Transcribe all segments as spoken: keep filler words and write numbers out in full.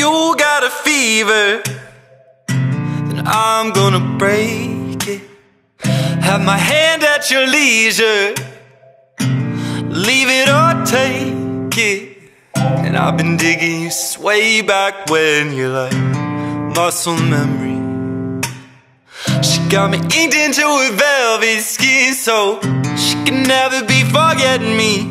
you got a fever, then I'm gonna break it. Have my hand at your leisure, leave it or take it. And I've been digging you since way back when. You're like muscle memory. She got me inked into her velvet skin, so she can never be forgetting me.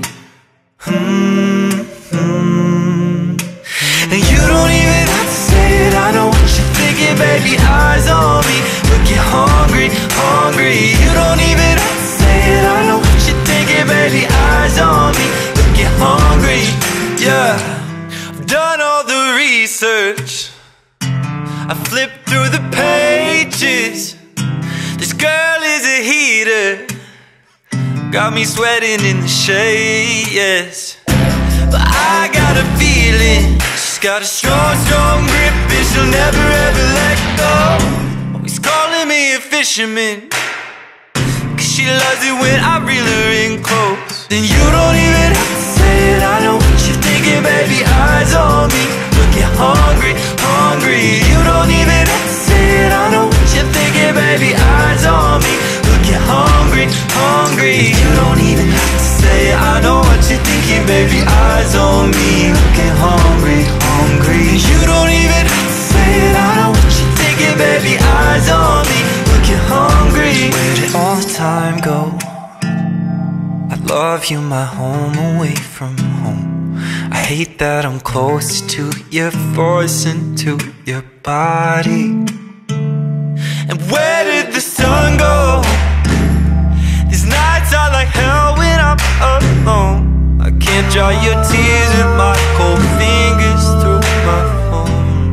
Mm-hmm. And you don't even have to say it, I know what you're thinking, baby. Eyes on me, looking hungry, hungry. You don't even have to say it, I know what you're thinking, baby. Eyes on me, looking hungry. Yeah, I've done all the research, I flipped through the pages. This girl is a heater, got me sweating in the shade, yes. But I got a feeling she's got a strong, strong grip, and she'll never ever let go. Always calling me a fisherman, cause she loves it when I reel her in close. Then you don't even have to say it, I know what you're thinking, baby. Eyes on me, looking hungry, hungry. You don't even have to say it, I know what you're thinking, baby. Eyes on me, looking hungry, hungry. You don't even have to say it, I know what you're thinking, baby. Eyes on me, looking hungry, hungry. You don't even have to say it, I know what you're thinking, baby. Eyes on me, looking hungry. Where did all the time go? I love you, my home away from home. I hate that I'm close to your voice and to your body. And where did the sun go? These nights are like hell when I'm alone. I can't dry your tears with my cold fingers through my phone.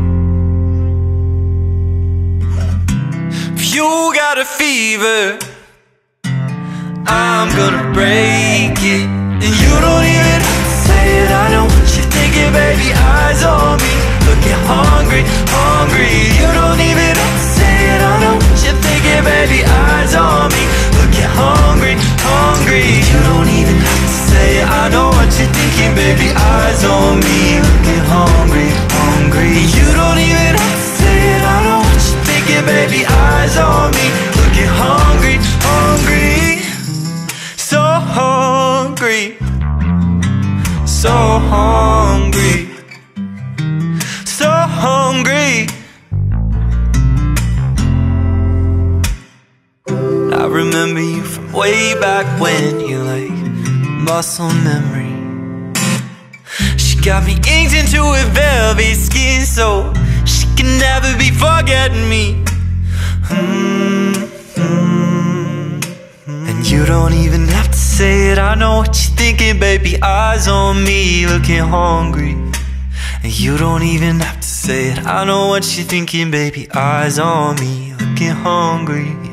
If you got a fever, I'm gonna break it. And you don't even have to say it, I know what you're thinking, baby. Eyes on me, looking hungry, hungry. You don't even have to say it, I know what you're thinking, baby. Eyes on me, looking hungry, hungry. You don't even have to say it, I know what you're thinking, baby. Eyes on me, looking hungry, hungry. You don't even have to say it, I know what you're thinking, baby. Eyes on me, looking hungry, hungry. So hungry, so hungry, so hungry. I remember you from way back when. You're like muscle memory. She got me inked into her velvet skin, so she can never be forgetting me. Mm-hmm. And you don't even have to say it, I know what you're thinking, baby. Eyes on me, looking hungry. And you don't even have to say it, I know what you're thinking, baby. Eyes on me, looking hungry.